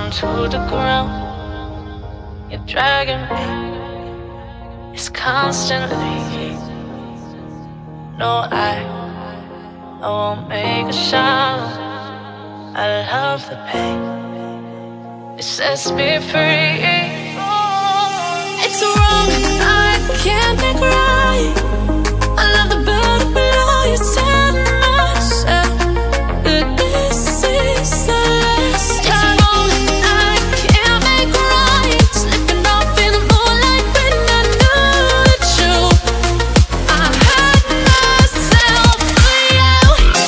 down to the ground. You're dragging me, it's constantly. No, I won't make a sound. I love the pain, it sets me free. It's wrong, I can't make right. I love the bird below you, tell myself that this is the last time. It's wrong, I can't make right. Slipping off in the moonlight when I knew the truth. I hurt myself for you.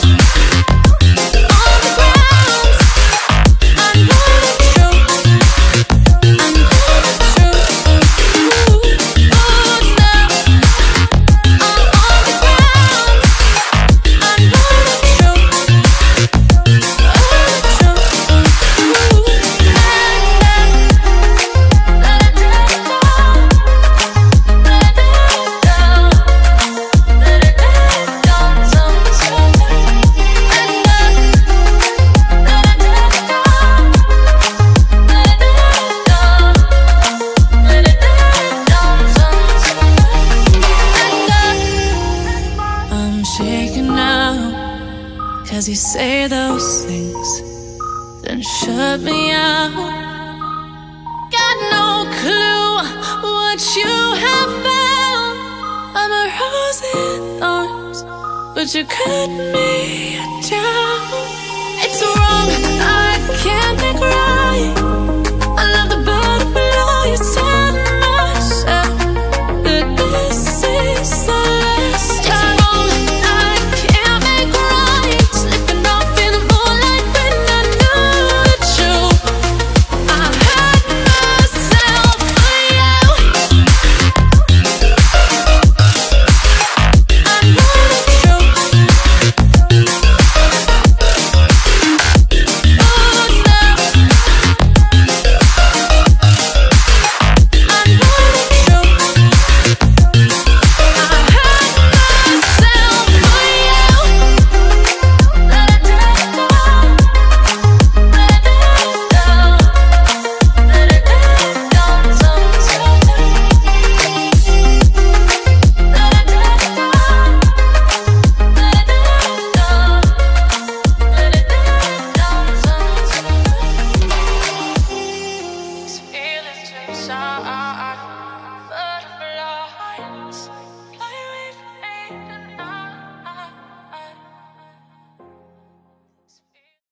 On the ground, I know the truth. I know the truth. I'm shaking now, 'cause you say those things, then shut me out. Got no clue what you have found. I'm a rose in thorns, but you cut me down.